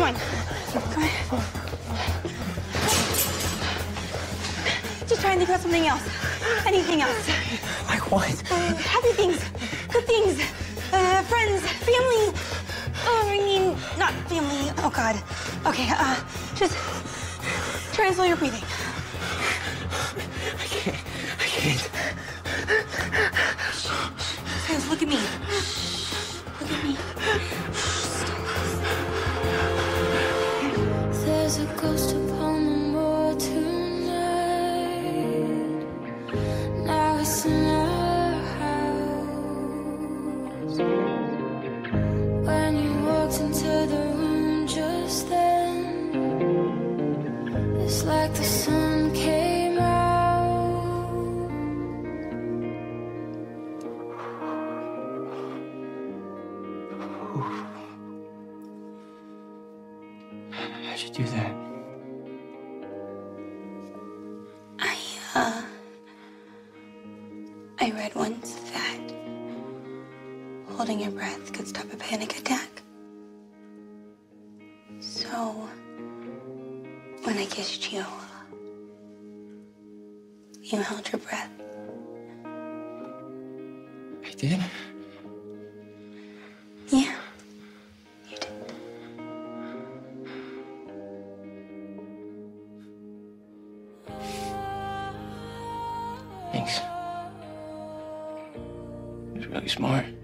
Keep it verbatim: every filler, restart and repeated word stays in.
on. Come on. Just try and think about something else. Anything else. Like what? Uh, happy things. Good things. Uh, friends. Family. Oh, I mean, not family. Oh, God. Okay, uh, just try and slow your breathing. I can't. I can't. Stiles, look at me. Look at me. There's a ghost upon the moor tonight. Now it's in our house. When you walked into the room just then, it's like the sun came out. How'd you do that? I, uh... I read once that holding your breath could stop a panic attack. So, when I kissed you, you held your breath. I did? Yeah, you did. Thanks. It was really smart.